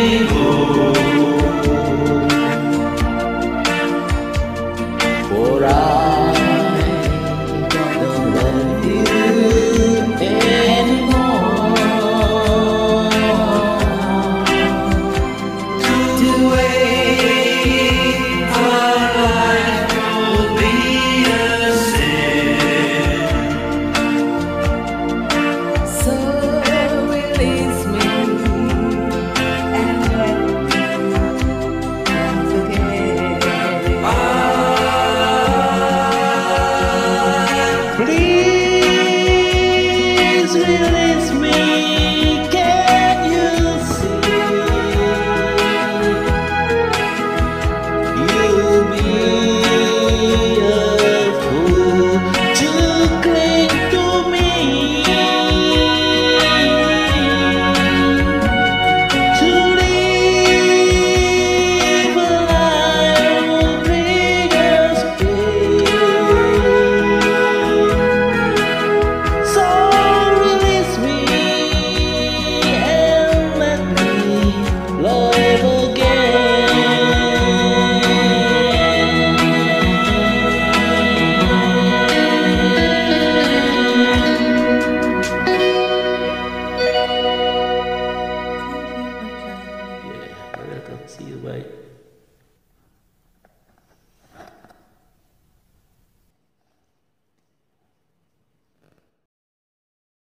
go. For I don't love you anymore. The way our life will be a sin. So release me and let me forget. Please release me, can you see? You'll be a fool to cling to me, to live a life will bring us pain. So release me and let me love